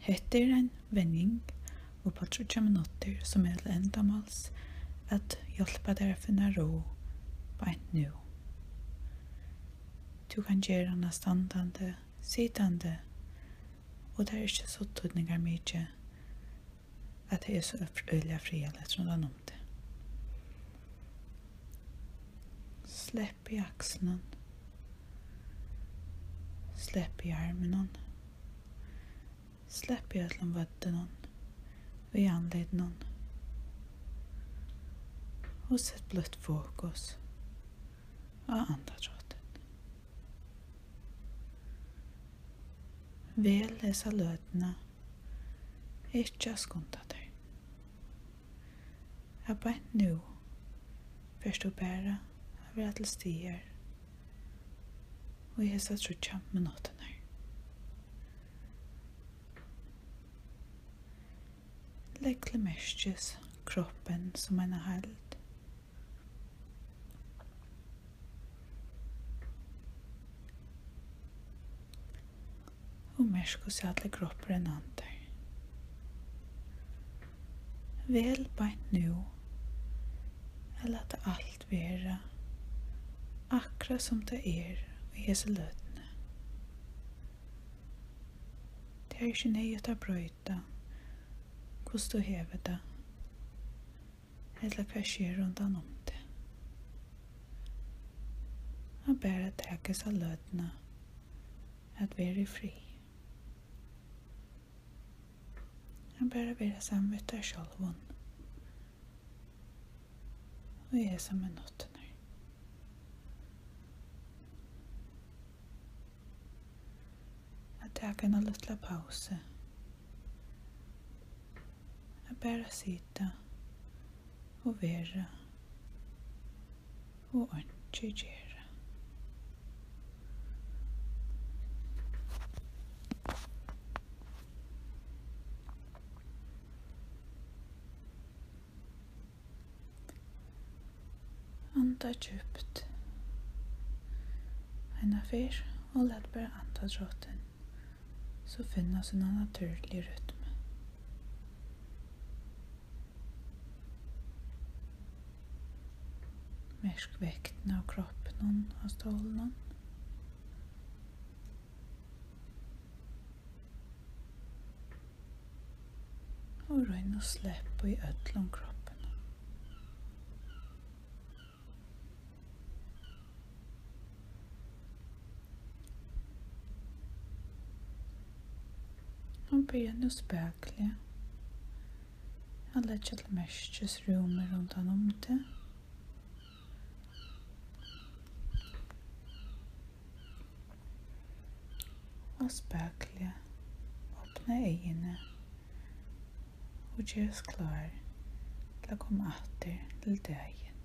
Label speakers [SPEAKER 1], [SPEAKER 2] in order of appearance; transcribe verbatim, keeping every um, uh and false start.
[SPEAKER 1] Hetta er en vending og på trettiu minutter som er til endamals at hjelpa deg å finne ro beint nu. Du kan gjøre henne standande, sittande, og det er ikke så tydningar mykje at det er så øyla fria lett rundt om det. Släpp i axeln. Släpp i armen. Släpp i ödlan vödden och i anleden. Och sätt blött fokus och andadråten. Väl läsa lödena. Ikke skunda dig. Jag bara nu först du bära av rätt till stiger och jag sa trutja minuterna. Lägg till mestjes kroppen som en held. Och mersk oss alle kroppen andre. Vel beint nu er lata alt være akkurat som det er i hese løtene. Det er ikke nøyet å brøyta hvordan du hever det eller hva skjer rundt om det. Og bare takes av løtene at være fri. Og bare være sammen med deg selv og jeg er sammen med nottene. At ta en liten pause. At bare sitte og være og ikke gjøre. Anda djupt. En affär och lät bara andadråten så finna sina naturliga rytm. Mersk vekten av kroppen og stolen. Og røyne og slipp i ødlom kroppen. Og begynn å spekle. Jeg letter til mestjes rommet rundt om det. Og spekle. Åpne øynene. Og gjør oss klar til å komme etter til dagen.